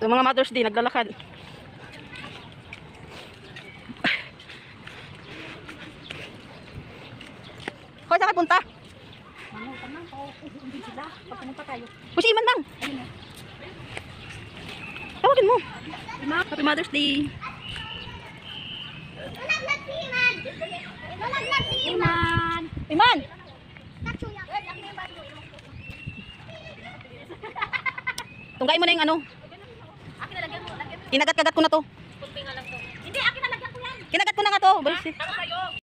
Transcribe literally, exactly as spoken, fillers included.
Ito mga Mother's Day, naglalakad. Hoy, saan kayo punta? Pusiman lang. Tawagin mo. Happy Mother's Day. Iman. Iman! Tunggay mo na yung ano. Kinagat-kagat ko na to. Hindi, akin nalagyan ko yan. Kinagat ko na nga to. Balis eh. Tama kayo.